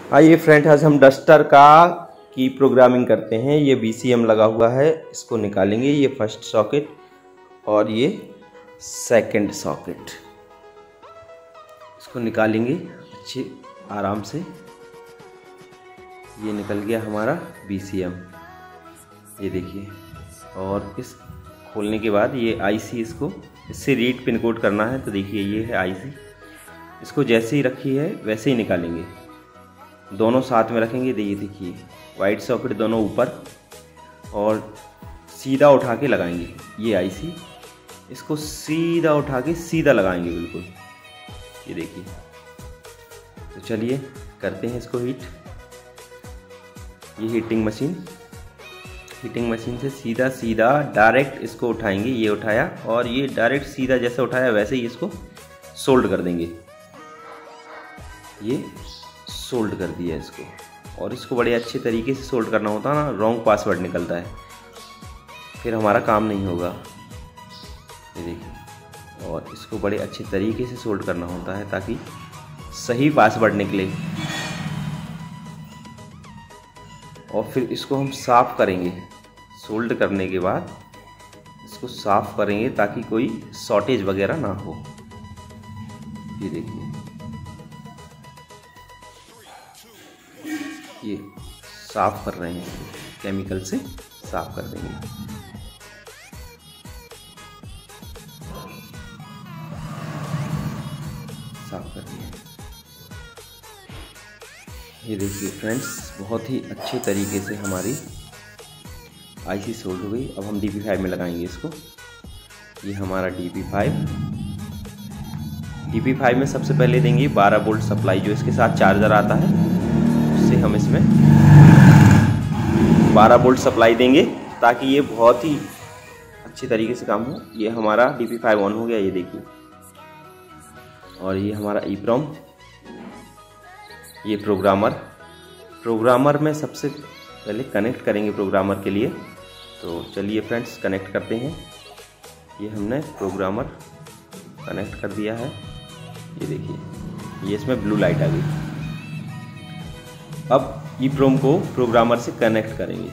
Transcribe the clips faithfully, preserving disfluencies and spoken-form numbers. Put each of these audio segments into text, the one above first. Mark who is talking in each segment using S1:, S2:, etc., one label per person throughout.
S1: आइए फ्रेंड, आज हम डस्टर का की प्रोग्रामिंग करते हैं। ये बी सी एम लगा हुआ है, इसको निकालेंगे। ये फर्स्ट सॉकेट और ये सेकंड सॉकेट, इसको निकालेंगे अच्छे आराम से। ये निकल गया हमारा बी सी एम, ये देखिए। और इस खोलने के बाद ये आई सी, इसको इससे रीड पिन कोड करना है। तो देखिए ये है आई सी, इसको जैसे ही रखी है वैसे ही निकालेंगे। दोनों साथ में रखेंगे। देखिए देखिए वाइट सॉकेट दोनों ऊपर, और सीधा उठा के लगाएंगे ये आईसी। इसको सीधा उठा के सीधा लगाएंगे बिल्कुल, ये देखिए। तो चलिए करते हैं इसको हीट। ये हीटिंग मशीन, हीटिंग मशीन से सीधा सीधा डायरेक्ट इसको उठाएंगे। ये उठाया और ये डायरेक्ट सीधा जैसे उठाया वैसे ही इसको सोल्ड कर देंगे। ये सोल्ड कर दिया इसको, और इसको बड़े अच्छे तरीके से सोल्ड करना होता है ना, रॉन्ग पासवर्ड निकलता है फिर हमारा काम नहीं होगा। ये देखिए, और इसको बड़े अच्छे तरीके से सोल्ड करना होता है ताकि सही पासवर्ड निकले। और फिर इसको हम साफ़ करेंगे। सोल्ड करने के बाद इसको साफ़ करेंगे ताकि कोई शॉर्टेज वगैरह ना हो। ये देखिए, ये साफ कर रहे हैं, केमिकल से साफ कर देंगे। साफ कर दिया। ये देखिए फ्रेंड्स, बहुत ही अच्छे तरीके से हमारी आईसी सोल्ड हो गई। अब हम डी पी फाइव में लगाएंगे इसको। ये हमारा D P five D P five में सबसे पहले देंगे बारह वोल्ट सप्लाई, जो इसके साथ चार्जर आता है। उससे हम इसमें बारह वोल्ट सप्लाई देंगे ताकि ये बहुत ही अच्छे तरीके से काम हो। ये हमारा डी पी फाइव ऑन हो गया, ये देखिए। और ये हमारा ईप्रोम, ये प्रोग्रामर। प्रोग्रामर में सबसे पहले कनेक्ट करेंगे प्रोग्रामर के लिए। तो चलिए फ्रेंड्स कनेक्ट करते हैं। ये हमने प्रोग्रामर कनेक्ट कर दिया है, ये देखिए। ये इसमें ब्लू लाइट आ गई। अब ईप्रोम को प्रोग्रामर से कनेक्ट करेंगे।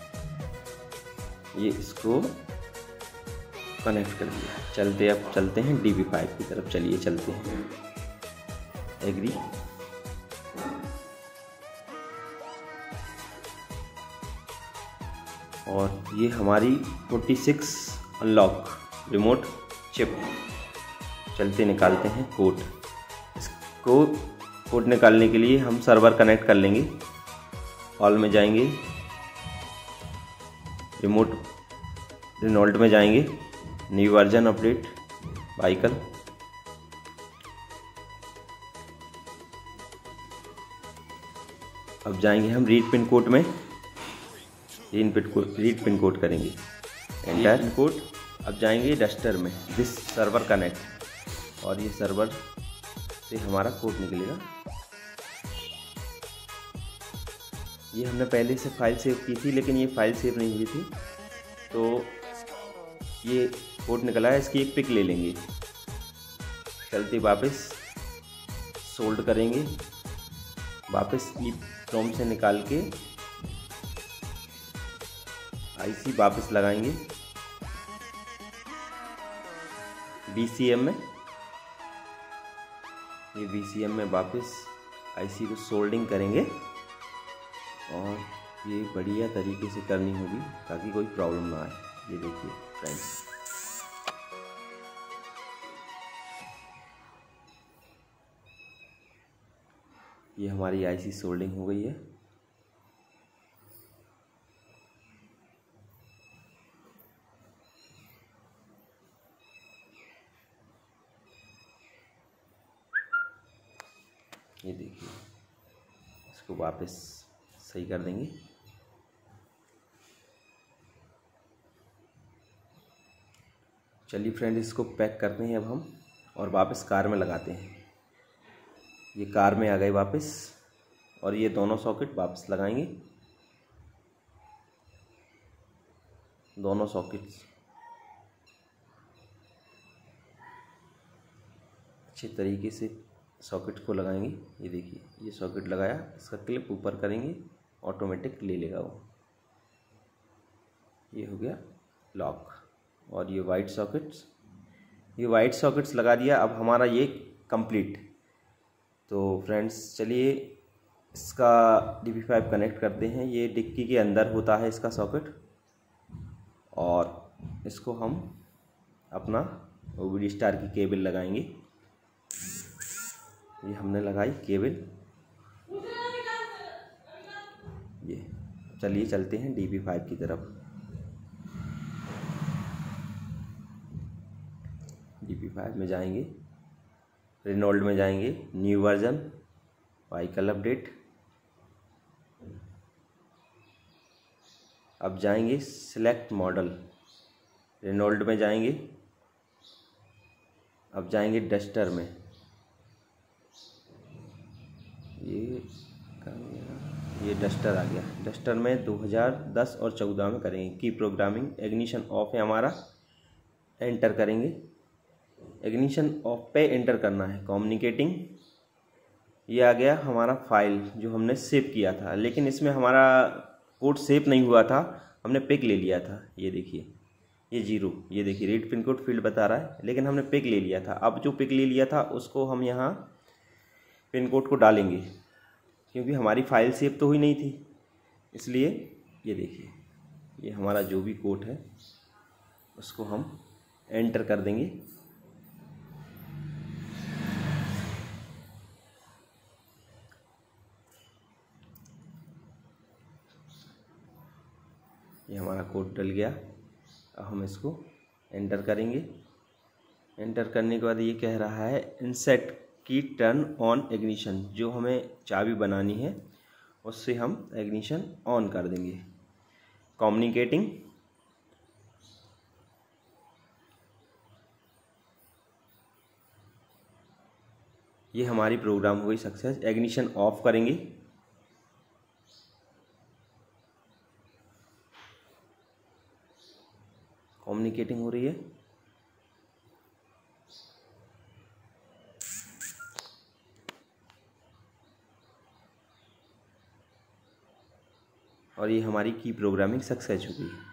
S1: ये इसको कनेक्ट कर दिया। चलते अब चलते हैं डी पी फाइव की तरफ। चलिए चलते हैं। एग्री। और ये हमारी छियालीस अनलॉक रिमोट चिप। चलते निकालते हैं कोड। इसको कोड निकालने के लिए हम सर्वर कनेक्ट कर लेंगे। ऑल में जाएंगे, रिमोट रेनॉल्ट में जाएंगे, न्यू वर्जन अपडेट व्हीकल। अब जाएंगे हम रीड पिन कोड में। Read pin code read pin code करेंगे, एंटर पिन कोड। अब जाएंगे डस्टर में, दिस सर्वर कनेक्ट, और ये सर्वर से हमारा कोड निकलेगा। ये हमने पहले से फाइल सेव की थी, लेकिन ये फाइल सेव नहीं हुई थी, तो ये कोड निकला है। इसकी एक पिक ले लेंगे। चलते वापस सोल्ड करेंगे। वापस ईप्रोम से निकाल के आईसी वापस लगाएंगे बी सी एम में। ये बी सी एम में वापस आईसी को सोल्डिंग करेंगे, और ये बढ़िया तरीके से करनी होगी ताकि कोई प्रॉब्लम ना आए। ये देखिए फ्रेंड्स, ये हमारी आईसी सोल्डिंग हो गई है। ये देखिए, इसको वापस सही कर देंगे। चलिए फ्रेंड, इसको पैक करते हैं अब हम, और वापस कार में लगाते हैं। ये कार में आ गए वापस, और ये दोनों सॉकेट वापस लगाएंगे। दोनों सॉकेट्स अच्छे तरीके से सॉकेट को लगाएंगे। ये देखिए, ये सॉकेट लगाया, इसका क्लिप ऊपर करेंगे, ऑटोमेटिक ले लेगा वो। ये हो गया लॉक। और ये वाइट सॉकेट्स, ये वाइट सॉकेट्स लगा दिया। अब हमारा ये कंप्लीट। तो फ्रेंड्स चलिए इसका डी पी फाइव कनेक्ट करते हैं। ये डिक्की के अंदर होता है इसका सॉकेट, और इसको हम अपना वी स्टार की केबल लगाएंगे। ये हमने लगाई केबल। ये चलिए चलते हैं डी पी फाइव की तरफ। डी पी फाइव में जाएंगे, रेनॉल्ड में जाएंगे, न्यू वर्जन, व्हीकल अपडेट। अब जाएंगे सिलेक्ट मॉडल, रेनॉल्ड में जाएंगे। अब जाएंगे डस्टर में। ये ये डस्टर आ गया। डस्टर में दो हज़ार दस और चौदह में करेंगे। की प्रोग्रामिंग, इग्निशन ऑफ है हमारा, एंटर करेंगे। इग्निशन ऑफ पे एंटर करना है। कम्युनिकेटिंग, ये आ गया हमारा फाइल जो हमने सेव किया था, लेकिन इसमें हमारा कोड सेव नहीं हुआ था, हमने पिक ले लिया था। ये देखिए, ये जीरो, ये देखिए रीड पिन कोड फील्ड बता रहा है, लेकिन हमने पिक ले लिया था। अब जो पिक ले लिया था उसको हम यहाँ पिन कोड को डालेंगे, क्योंकि हमारी फाइल सेव तो हुई नहीं थी, इसलिए ये देखिए, ये हमारा जो भी कोड है उसको हम एंटर कर देंगे। ये हमारा कोड डल गया। अब हम इसको एंटर करेंगे। एंटर करने के बाद ये कह रहा है इंसेट की टर्न ऑन इग्निशन, जो हमें चाबी बनानी है उससे हम इग्निशन ऑन कर देंगे। कम्युनिकेटिंग, ये हमारी प्रोग्राम हुई सक्सेस। इग्निशन ऑफ करेंगे। कम्युनिकेटिंग हो रही है। और ये हमारी की प्रोग्रामिंग सक्सेस हो गई।